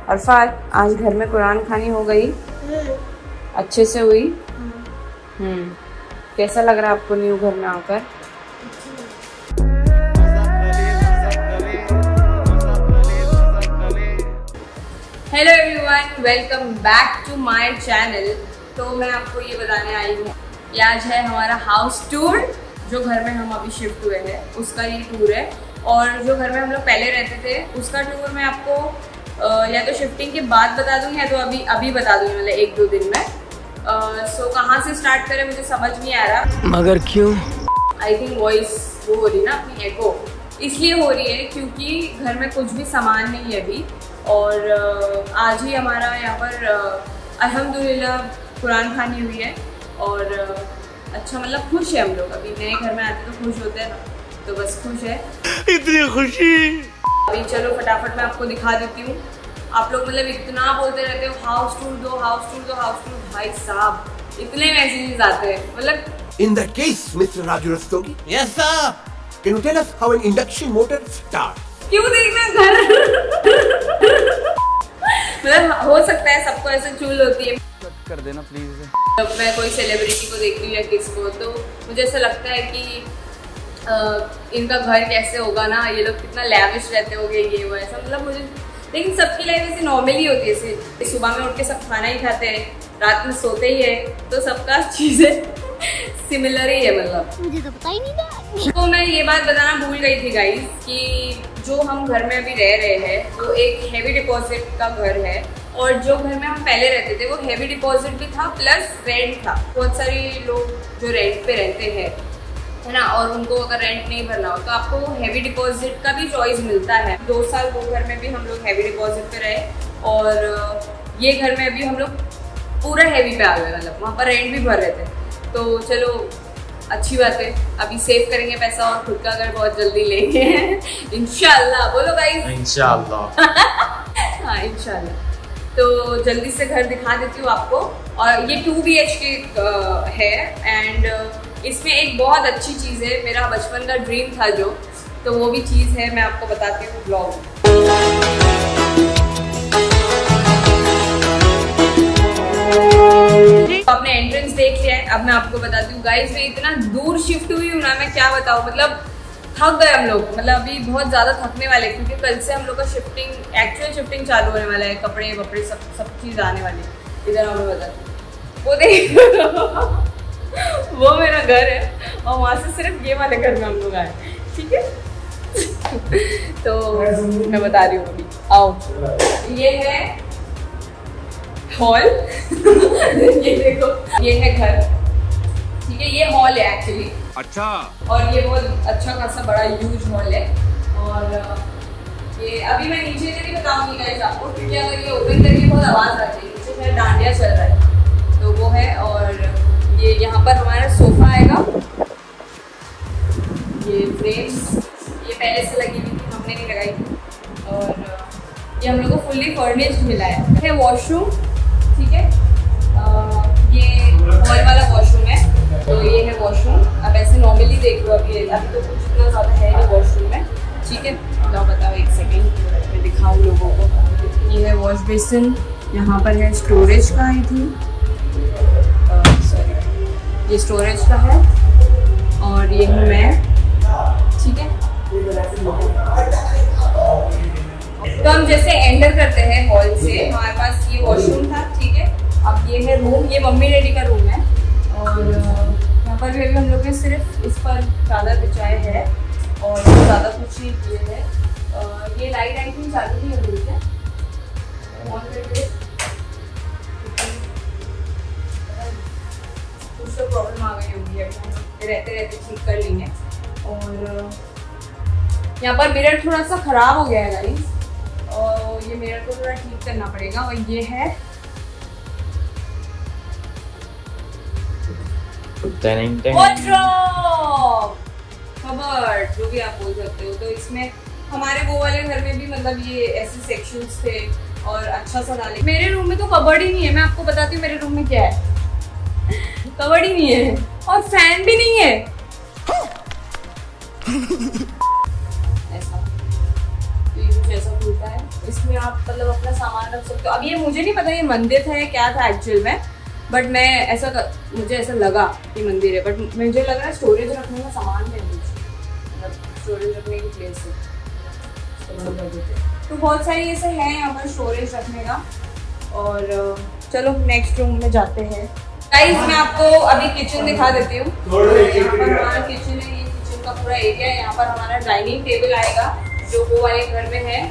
अरफात, आज घर में कुरान खानी हो गई? अच्छे से हुई? कैसा लग रहा है आपको न्यू घर में आकर? Hello everyone, welcome back to my channel. तो मैं आपको ये बताने आई हूँ कि आज है हमारा हाउस टूर। जो घर में हम अभी शिफ्ट हुए हैं उसका ये टूर है, और जो घर में हम लोग पहले रहते थे उसका टूर मैं आपको या तो शिफ्टिंग के बाद बता दूँगी या तो अभी बता दूँगी, मतलब 1-2 दिन में। सो कहाँ से स्टार्ट करें मुझे समझ नहीं आ रहा। मगर क्यों? आई थिंक वॉइस वो हो रही ना अपनी एको, इसलिए हो रही है क्योंकि घर में कुछ भी सामान नहीं है अभी। और आज ही हमारा यहाँ पर अल्हम्दुलिल्लाह कुरान खानी हुई है, और अच्छा मतलब खुश है हम लोग। अभी नए घर में आते तो खुश होते हैं ना, तो बस खुश है, इतनी खुशी। अभी चलो फटाफट मैं आपको दिखा देती हूँ। आप लोग मतलब इतना बोलते रहते हो हाउस टूर दो, हाउस टूर दो, हाउस टूर। भाई साहब इतने मैसेजेस आते हैं, मतलब In that case, Mr. Raju Rastogi. Yes sir. Can you tell us how an induction motor starts? क्यों देखना घर मतलब हो सकता है सबको ऐसे चूल होती है। कर देना प्लीज। जब मैं कोई सेलिब्रिटी को देखती हूँ या किसको, तो मुझे ऐसा लगता है कि इनका घर कैसे होगा ना, ये लोग कितना लैविश रहते होंगे, ये वो ऐसा मतलब मुझे। लेकिन सबकी लाइफ ऐसी नॉर्मली होती है, जैसे सुबह में उठ के सब खाना ही खाते हैं, रात में सोते ही है, तो सबका चीज़ें सिमिलर ही है, मतलब मुझे तो पता ही नहीं था। तो मैं ये बात बताना भूल गई थी गाइस कि जो हम घर में अभी रह रहे हैं वो एक हेवी डिपॉजिट का घर है, और जो घर में हम पहले रहते थे वो हेवी डिपॉजिट भी था प्लस रेंट था। बहुत सारे लोग जो रेंट पे रहते हैं है ना, और उनको अगर रेंट नहीं भरना हो तो आपको हेवी डिपॉजिट का भी चॉइस मिलता है। 2 साल वो घर में भी हम लोग हेवी डिपॉजिट पे रहे, और ये घर में अभी हम लोग पूरा हेवी पे आ गए, मतलब वहाँ पर रेंट भी भर रहे थे। तो चलो अच्छी बात है, अभी सेव करेंगे पैसा और खुद का घर बहुत जल्दी लेंगे इंशाल्लाह। बोलो गाइस इंशाल्लाह। हाँ इंशाल्लाह। तो जल्दी से घर दिखा देती हूँ आपको। और ये 2 BHK है, एंड इसमें एक बहुत अच्छी चीज़ है, मेरा बचपन का ड्रीम था जो, तो वो भी चीज़ है, मैं आपको बताती हूँ ब्लॉग में। आपने एंट्रेंस देख लिया है, अब मैं आपको बताती हूँ गाइस। मैं इतना दूर शिफ्ट हुई हूँ ना, मैं क्या बताऊँ, मतलब थक गए हम लोग, मतलब अभी बहुत ज़्यादा थकने वाले, क्योंकि कल से हम लोग का एक्चुअल शिफ्टिंग चालू होने वाला है। कपड़े वपड़े सब चीज़ आने वाली है। इधर हमें बताती हूँ, वो देख वो मेरा घर है, और वहाँ से सिर्फ ये वाले घर में हम लोग आए, ठीक है तो मैं बता रही हूँ अभी, आओ। ये है हॉल ये देखो, ये है घर, ठीक है, ये हॉल है एक्चुअली। अच्छा। और ये बहुत अच्छा खासा बड़ा ह्यूज हॉल है। और ये अभी मैं नीचे से नहीं बताऊंगी गाइस आपको, क्योंकि अगर ये ओपन करेंगे बहुत आवाज़ आ जाएगी। नीचे मेरा डांडिया चल रहा है, तो वो है। और ये यहाँ पर हमारा सोफा आएगा, ये फ्रेम्स ये पहले से लगी हुई थी, हमने नहीं लगाई थी। और ये हम लोग को फुल्ली फर्निश्ड मिला है। वॉशरूम, ठीक है, ये हॉल वाला वॉशरूम है, तो ये है वॉशरूम। अब ऐसे नॉर्मली देख लो, अभी तो कुछ इतना ज़्यादा है नहीं वॉशरूम में, ठीक है। तो बताओ एक सेकेंड मैं दिखाऊँ लोगों को। ये है वॉश बेसिन, यहाँ पर है स्टोरेज का, आई थिंक ये स्टोरेज का है, और ये हूँ मैं, ठीक है। तो हम जैसे एंटर करते हैं हॉल से, हमारे पास ये वॉशरूम था, ठीक है। अब ये है रूम, ये मम्मी डैडी का रूम है, और यहाँ पर भी अभी हम लोग ने सिर्फ इस पर चादर बिछाए है, और ज़्यादा कुछ नहीं किए है। ये लाइट आई थिंक चालू नहीं हो रही है, ऑन करके कुछ तो प्रॉब्लम आ गई होगी, अभी हम लोग रहते रहते ठीक कर लेंगे। और यहाँ पर मिरर थोड़ा सा ख़राब हो गया है गाइस, और ये मिरर को थोड़ा ठीक करना पड़ेगा। और ये है वॉर्डरोब, कबर्ड, जो भी आप बोल सकते हो। तो इसमें हमारे वो वाले घर में भी मतलब ये ऐसे सेक्शंस थे, और अच्छा सा डाले। मेरे रूम में तो कबर्ड ही नहीं है, मैं आपको बताती हूँ मेरे रूम में क्या है। कबर्ड ही नहीं है, और फैन भी नहीं है ऐसा। तो ये कुछ ऐसा खुलता है, इसमें आप मतलब अपना सामान रख सकते हो। अब ये मुझे नहीं पता ये मंदिर था या क्या था एक्चुअल में, बट मुझे ऐसा लगा कि मंदिर है, बट मुझे लग रहा है स्टोरेज रखने का सामान है, मतलब स्टोरेज रखने की प्लेस है। तो बहुत सारी ऐसे हैं यहाँ पर स्टोरेज रखने का। और चलो नेक्स्ट रूम में जाते हैं। गाइस मैं आपको अभी किचन दिखा देती हूँ। यहाँ पर हमारा किचन है, ये किचन का पूरा एरिया है। यहाँ पर हमारा डाइनिंग टेबल आएगा जो वो वाले घर में है।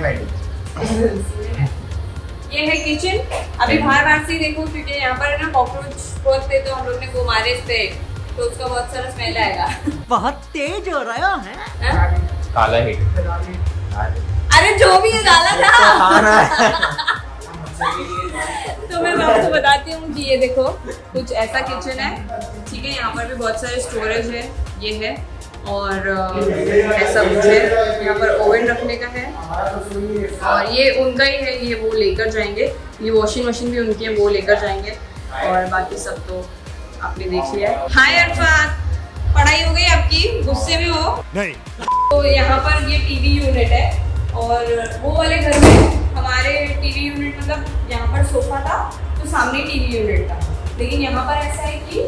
ये है किचन। अभी बाहर से देखो क्योंकि यहाँ पर ना कॉकरोच बहुत थे, तो हम लोग ने वो मारे थे, तो उसका बहुत सारा स्मेल आएगा। बहुत तेज हो रहा है। काला हिट। अरे जो भी है काला था। तो मैं आपको बताती हूँ कि ये देखो कुछ ऐसा किचन है, ठीक है। यहाँ पर भी बहुत सारे स्टोरेज है, ये है, और ऐसा कुछ है। यहाँ पर ओवन रखने का है, और ये उनका ही है, ये वो लेकर जाएंगे। ये वॉशिंग मशीन भी उनकी है, वो लेकर जाएंगे। और बाकी सब तो आपने देख लिया है। हाय अरफात, पढ़ाई हो गई आपकी? गुस्से में हो? नहीं। तो यहाँ पर ये टीवी यूनिट है, और वो वाले घर में हमारे टीवी यूनिट मतलब यहाँ पर सोफा था तो सामने टीवी यूनिट था, लेकिन यहाँ पर ऐसा है कि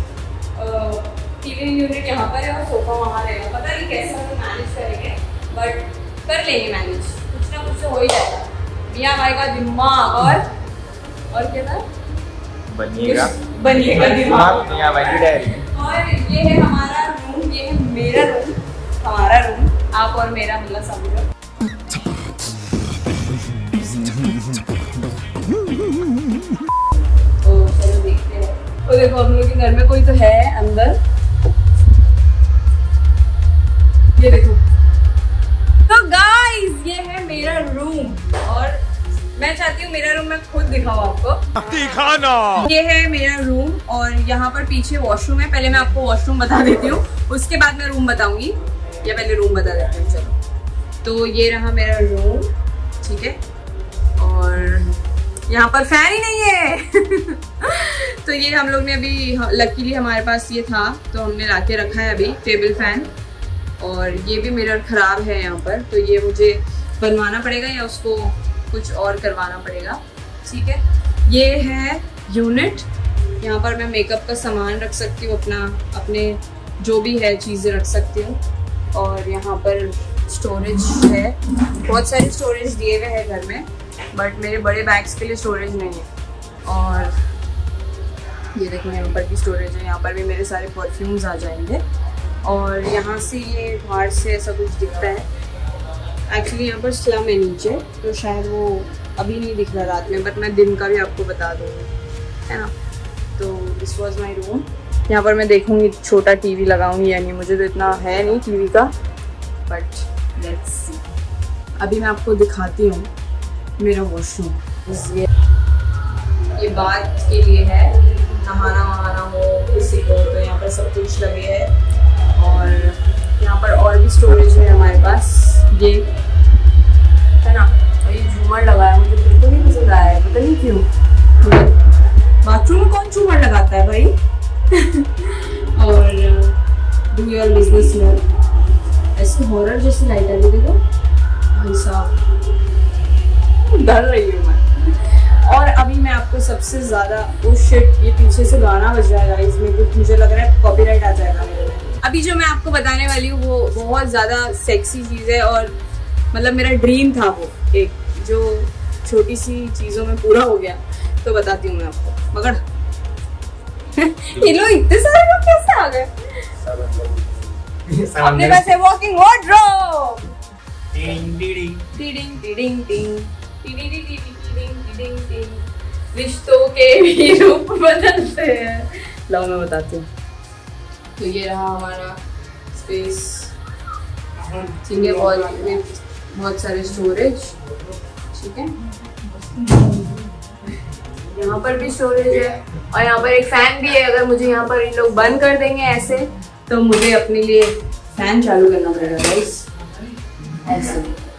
टीवी यूनिट यहाँ पर है और सोफा वहाँ रहेगा। पता नहीं कैसा तो मैनेज करेंगे, बट कर लेंगे मैनेज, कुछ ना कुछ तो हो ही जाएगा। मियाँ भाई का दिमाग और क्या था? बनिएगा दिमाग। मियाँ भाई की डायरी। और ये है हमारा रूम, ये है मेरा रूम, हमारा रूम, आप और मेरा मतलब समझो। तो चलो देखते हैं। तो देखो हम लोग के घर में कोई तो है अंदर, ये देखो। तो गाइस ये है मेरा रूम, और मैं चाहती हूँ मेरा रूम मैं खुद दिखाऊँ आपको। दिखाना। ये है मेरा रूम, और यहाँ पर पीछे वॉशरूम है। पहले मैं आपको वॉशरूम बता देती हूँ, उसके बाद मैं रूम बताऊंगी, या पहले रूम बता देती हूँ। चलो, तो ये रहा मेरा रूम, ठीक है। और यहाँ पर फैन ही नहीं है। तो ये हम लोग ने अभी, लकीली हमारे पास ये था तो हमने लाके रखा है अभी टेबल फैन। और ये भी मिरर खराब है यहाँ पर, तो ये मुझे बनवाना पड़ेगा या उसको कुछ और करवाना पड़ेगा, ठीक है। ये है यूनिट, यहाँ पर मैं मेकअप का सामान रख सकती हूँ, अपने जो भी है चीज़ें रख सकती हूँ। और यहाँ पर स्टोरेज है, बहुत सारी स्टोरेज दिए हुए हैं घर में, बट मेरे बड़े बैग्स के लिए स्टोरेज नहीं है। और ये देखो यहाँ पर भी स्टोरेज है, यहाँ पर भी मेरे सारे परफ्यूम्स आ जाएंगे। और यहाँ से ये बाहर से ऐसा कुछ दिखता है। एक्चुअली यहाँ पर स्लम है नीचे, तो शायद वो अभी नहीं दिख रहा रात में, बट मैं दिन का भी आपको बता दूँगी, है ना। तो दिस वॉज माई रूम। यहाँ पर मैं देखूँगी छोटा टीवी लगाऊँगी, यानी मुझे तो इतना है नहीं टीवी का, बट लेट्स सी। अभी मैं आपको दिखाती हूँ मेरा वॉशरूम। ये बात के लिए है, नहाना वहाना हो किसी को, तो यहाँ पर सब कुछ लगे है। और यहाँ पर और भी स्टोरेज है हमारे पास, ये है ना। और ये झूमर लगाया, मुझे बिल्कुल नहीं पसंद आया है, पता नहीं क्यों। बाथरूम में कौन झूमर लगाता है भाई। और डू योर बिजनेस में ऐसे हॉरर जैसी लाइट आ रही, देखो भाई साहब, डर रही हूँ मैं। और अभी मैं आपको सबसे ज्यादा, ओ शिट, ये पीछे से गाना बज रहा है इसमें, कुछ मुझे लग रहा है कॉपीराइट आ जाएगा मेरे में। अभी जो मैं आपको बताने वाली हूँ वो बहुत ज्यादा सेक्सी चीज है, और मतलब मेरा ड्रीम था वो, एक जो छोटी सी चीजों में पूरा हो गया। तो बताती हूँ मैं आपको, मगर ये लोग इतने सारे लोग कैसे आ गए? अपने पास है वॉकिंग वार्डरोब। रिश्तों के भी रूप बदलते हैं। लाओ मैं बताती हूँ। तो ये रहा हमारा स्पेस, ठीक है, बहुत सारे स्टोरेज, ठीक है। यहाँ पर भी स्टोरेज है, और यहाँ पर एक फैन भी है। अगर मुझे यहाँ पर इन लोग बंद कर देंगे ऐसे, तो मुझे अपने लिए फैन चालू करना पड़ेगा गाइस, ऐसे।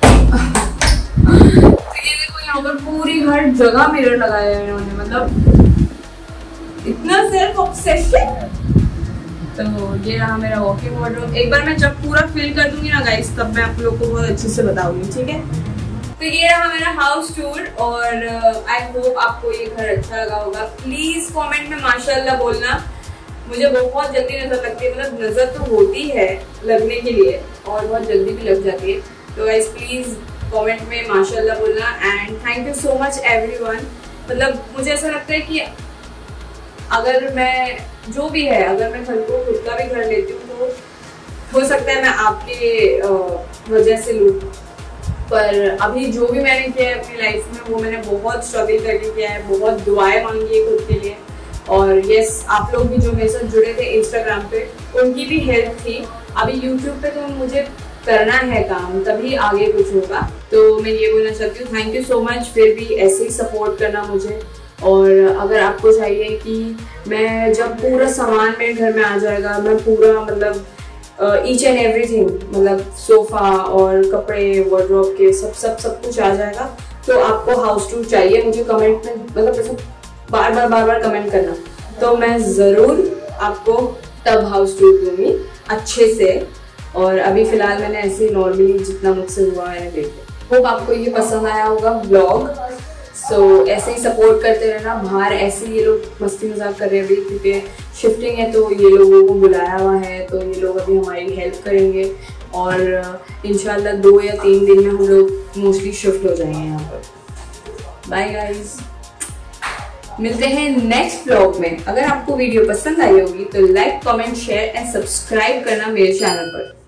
तो ये देखो यहाँ पर पूरी हर जगह मिरर लगाया है इन्होंने, मतलब इतना सेल्फ ऑब्सेशन। तो ये रहा मेरा वॉकिंग वार्डरोब। एक बार मैं जब पूरा फिल कर दूंगी ना गाइस, तब मैं आप लोग को बहुत अच्छे से बताऊंगी, ठीक है। तो ये रहा मेरा हाउस टूर और आई होप आपको ये घर अच्छा लगा होगा। प्लीज कमेंट में माशाल्लाह बोलना। मुझे बहुत जल्दी नजर लगती है, मतलब नजर तो होती है लगने के लिए और बहुत जल्दी भी लग जाती है। तो गाइस प्लीज कमेंट में माशाल्लाह बोलना and thank you so much everyone. मतलब मुझे ऐसा लगता है कि अगर मैं जो भी है, अगर मैं कल को खुद का भी घर लेती हूँ तो हो सकता है मैं आपके वजह से लूँ, पर अभी जो भी मैंने किया है अपनी लाइफ में वो मैंने बहुत स्ट्रगल करके किया है, बहुत दुआएं मांगी है खुद के लिए। और यस, आप लोग भी जो मेरे साथ जुड़े थे इंस्टाग्राम पे, उनकी भी हेल्प थी। अभी यूट्यूब पे तो मुझे करना है काम, तभी आगे कुछ होगा। तो मैं ये बोलना चाहती हूँ थैंक यू सो मच, फिर भी ऐसे ही सपोर्ट करना मुझे। और अगर आपको चाहिए कि मैं जब पूरा सामान मेरे घर में आ जाएगा, मैं पूरा मतलब ईच एंड एवरीथिंग, मतलब सोफा और कपड़े वार्डरोब के सब कुछ आ जाएगा, तो आपको हाउस टूर चाहिए, मुझे कमेंट में मतलब बार बार कमेंट करना, तो मैं जरूर आपको तब हाउस टूर दूंगी अच्छे से। और अभी फिलहाल मैंने ऐसे नॉर्मली जितना मुझसे हुआ है देख। होप आपको ये पसंद आया होगा व्लॉग। सो ऐसे ही सपोर्ट करते रहना। बाहर ऐसे ये लोग मस्ती मजाक कर रहे हैं अभी, क्योंकि शिफ्टिंग है तो ये लोगों को बुलाया हुआ है, तो ये लोग अभी हमारी हेल्प करेंगे और इंशाल्लाह 2 या 3 दिन में हम लोग मोस्टली शिफ्ट हो जाएंगे यहाँ पर। बाय गाइज, मिलते हैं नेक्स्ट व्लॉग में। अगर आपको वीडियो पसंद आई होगी तो like, comment, share and subscribe करना मेरे चैनल पर।